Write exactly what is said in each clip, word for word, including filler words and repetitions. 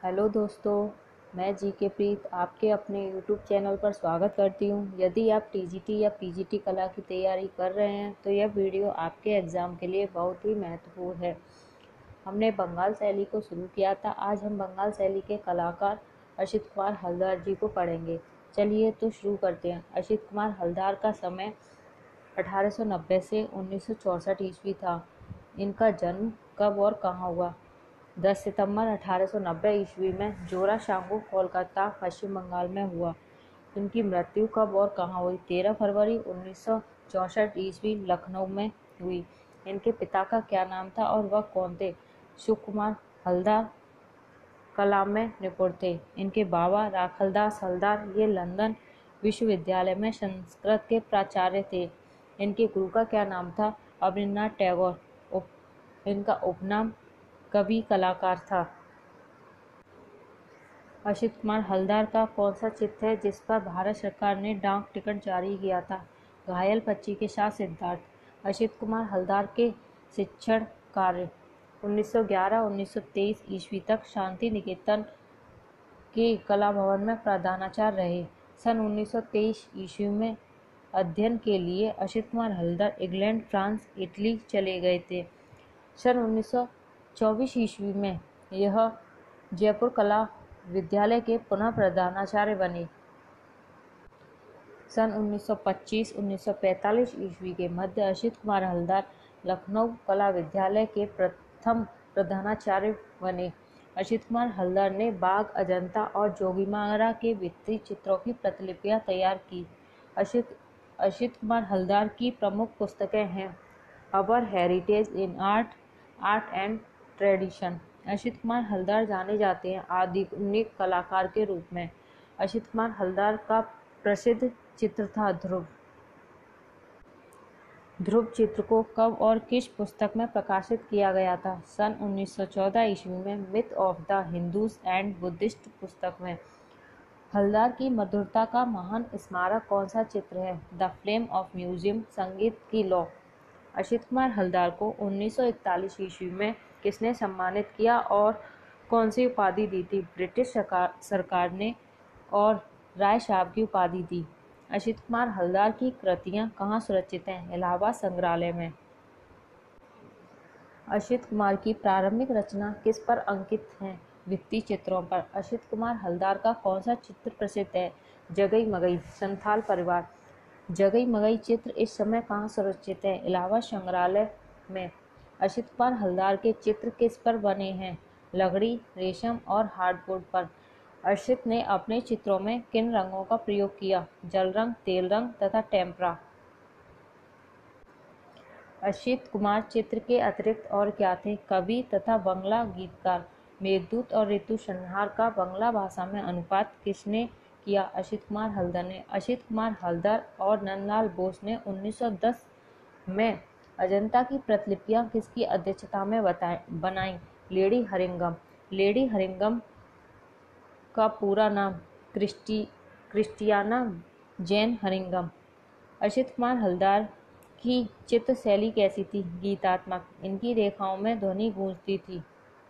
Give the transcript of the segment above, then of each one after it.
Hello दोस्तों, मैं जी के प्रीत आपके अपने यूट्यूब चैनल पर स्वागत करती हूँ। यदि आप टी जी टी या पी जी टी कला की तैयारी कर रहे हैं तो यह वीडियो आपके एग्ज़ाम के लिए बहुत ही महत्वपूर्ण है। हमने बंगाल शैली को शुरू किया था। आज हम बंगाल शैली के कलाकार असित कुमार हलदर जी को पढ़ेंगे। चलिए तो शुरू करते हैं। असित कुमार हलदर का समय अठारह सौ नब्बे से उन्नीस सौ चौंसठ ईस्वी था। इनका जन्म कब और कहाँ हुआ? दस सितंबर अठारह सौ नब्बे ईस्वी में जोरासांको, कोलकाता, पश्चिम बंगाल में हुआ। इनकी मृत्यु कब और कहाँ हुई? तेरह फरवरी उन्नीस सौ चौंसठ ईस्वी लखनऊ में हुई। इनके पिता का क्या नाम था और वह कौन थे? सुकुमार हलदर कला में निपुण थे। इनके बाबा राखलदास हलदर ये लंदन विश्वविद्यालय में संस्कृत के प्राचार्य थे। इनके गुरु का क्या नाम था? अवनींद्रनाथ टैगोर। उप, इनका उपनाम कवि कलाकार था। असित कुमार हलदर का कौन सा चित्र है जिस पर भारत सरकार ने डाक टिकट जारी किया था? घायल पक्षी के साथ सिद्धार्थ। असित कुमार हलदर के शिक्षण कार्य उन्नीस सौ ग्यारह उन्नीस सौ तेईस ईस्वी तक शांति निकेतन के कला भवन में प्रधानाचार्य रहे। सन उन्नीस सौ तेईस ईस्वी में अध्ययन के लिए Asit Kumar Haldar England, France, Italy चले गए थे। सन उन्नीस सौ चौबीस ईस्वी में यह जयपुर कला विद्यालय के पुनः प्रधानाचार्य बने। सन उन्नीस सौ पच्चीस उन्नीस सौ पैंतालीस ईस्वी के मध्य असित कुमार हलदर लखनऊ कला विद्यालय के प्रथम प्रधानाचार्य बने। असित कुमार हलदर ने बाघ, अजंता और जोगीमारा के भित्ति चित्रों की प्रतिलिपियां तैयार की। असित असित कुमार हलदर की प्रमुख पुस्तकें हैं our heritage in art, art and tradition. Asit Kumar Haldar जाने जाते हैं आधुनिक कलाकार के रूप में। असित कुमार हलदर का प्रसिद्ध चित्र था ध्रुव। ध्रुव चित्र को कब और किस पुस्तक में प्रकाशित किया गया था? सन उन्नीस सौ चौदह ईस्वी में myth of the Hindus and Buddhist पुस्तक में। हलदर की मधुरता का महान स्मारक कौन सा चित्र है? द फ्लेम ऑफ म्यूजियम, संगीत की लौ। असित कुमार हलदर को उन्नीस सौ इकतालीस ईस्वी में किसने सम्मानित किया और कौन सी उपाधि दी थी? ब्रिटिश सरकार सरकार ने और राय साहब की उपाधि दी। असित कुमार हलदर की कृतियां कहाँ सुरक्षित हैं? इलाहाबाद संग्रहालय में। असित कुमार की प्रारंभिक रचना किस पर अंकित हैं? भित्ति चित्रों पर। असित कुमार हलदर का कौन सा चित्र प्रसिद्ध है? जगई मगई, संथाल परिवार। जगई मगई चित्र इस समय कहाँ सुरक्षित है? इलाहाबाद संग्रहालय में। असित कुमार हलदर के चित्र किस पर बने हैं? लकड़ी, रेशम और हार्डवुड पर। असित ने अपने चित्रों में किन रंगों का प्रयोग किया? जल रंग, तेल रंग तथा टेम्परा। असित कुमार चित्र के अतिरिक्त और क्या थे? कवि तथा बंगला गीतकार। मेघदूत और ऋतु संहार का बंगला भाषा में अनुवाद किसने किया? असित कुमार हलदर ने। असित कुमार हलदर और नंदलाल बोस ने उन्नीस सौ दस में अजंता की प्रतिलिपियां किसकी अध्यक्षता में बनाई? लेडी हरिंगम। लेडी हरिंगम का पूरा नाम Christy Christiana Jane Herringham. Asit Kumar Haldar की चित्र शैली कैसी थी? गीतात्मक। इनकी रेखाओं में ध्वनि गूंजती थी।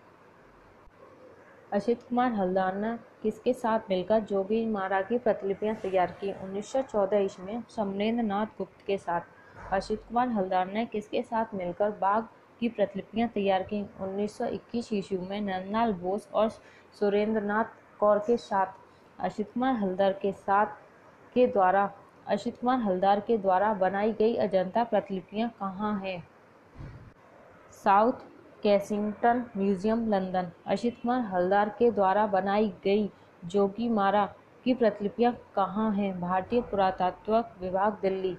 असित कुमार हलदर ने किसके साथ मिलकर जोगीमारा की प्रतिलिपियां तैयार की? उन्नीस सौ चौदह ईस्वी में समरेंद्र नाथ गुप्त के साथ। असित कुमार हलदर ने किसके साथ मिलकर बाघ की प्रतिलिपियां तैयार की? उन्नीस सौ इक्कीस ईस्वी में नंदलाल बोस और सुरेंद्रनाथ कौर के साथ। असित कुमार हलदर के साथ के द्वारा असित कुमार हलदर के द्वारा बनाई गई अजंता प्रतिलिपियां कहाँ हैं? South Kensington museum, London. Asit Kumar Haldar के द्वारा बनाई गई जोगीमारा की प्रतिलिपियां कहाँ हैं? भारतीय पुरातत्व विभाग, दिल्ली।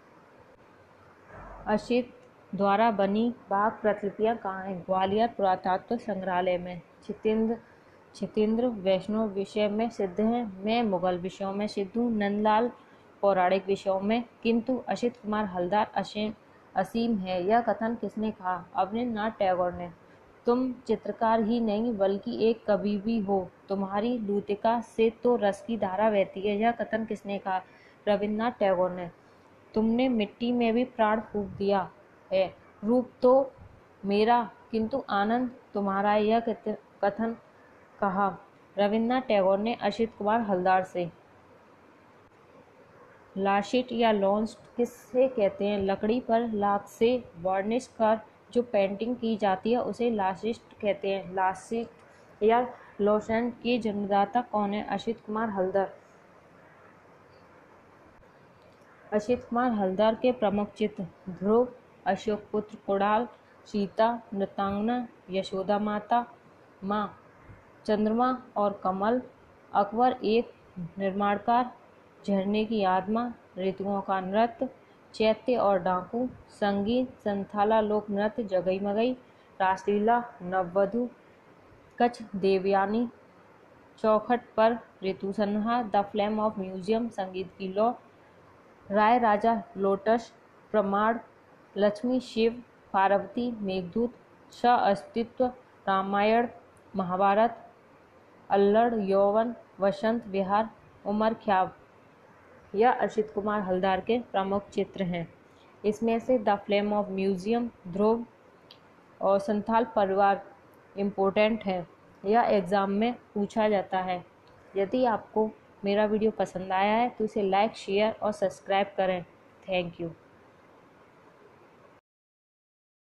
असित द्वारा बनी बाघ प्रतिलिपियां कहाँ हैं? ग्वालियर पुरातत्व संग्रहालय में। छितेंद्र छितेंद्र वैष्णव विषय में सिद्ध हैं, मैं मुगल विषयों में सिद्ध हूँ, नंदलाल पौराणिक विषयों में, किंतु असित कुमार हलदर असीम असीम है, यह कथन किसने कहा? अवनींद्रनाथ टैगोर ने। तुम चित्रकार ही नहीं बल्कि एक कवि भी हो, तुम्हारी लूतिका से तो रस की धारा बहती है, यह कथन किसने कहा? रविन्द्रनाथ टैगोर ने। तुमने मिट्टी में भी प्राण फूंक दिया है, रूप तो मेरा किंतु आनंद तुम्हारा, यह कथन कहा। रविन्द्रनाथ टैगोर ने असित कुमार हलदार से लाशिट या लॉन्स्ट किससे कहते हैं? लकड़ी पर लाख से वार्निश कर जो पेंटिंग की जाती है उसे लाशिट कहते हैं। लाशिट या लॉसेंट के जन्मदाता कौन है? असित कुमार हलदर। असित कुमार हलदर के प्रमुख चित्र ध्रुव, अशोक पुत्र कुणाल, सीता, नृत्यांगना, यशोदा माता, माँ, चंद्रमा और कमल, अकबर एक निर्माणकार, झरने की आत्मा, ऋतुओं का नृत्य, चैत्य और डाकू, संगीत, संथाला लोक नृत्य, जगई मगई, रासलीला, नववधु, कच्छ देवयानी, चौखट पर ऋतु संहार, द फ्लेम ऑफ म्यूजियम, संगीत की लौ, राय राजा लोटस, प्रमाण, लक्ष्मी शिव, पार्वती, मेघदूत, स अस्तित्व, रामायण महाभारत, अल्लड़ यौवन, वसंत विहार, उमर ख्याब या असित कुमार हलदर के प्रमुख चित्र हैं। इसमें से the flame of museum, Dhruv और संथाल परिवार इम्पोर्टेंट है। यह एग्ज़ाम में पूछा जाता है। यदि आपको मेरा वीडियो पसंद आया है तो इसे लाइक, शेयर और सब्सक्राइब करें। Thank you.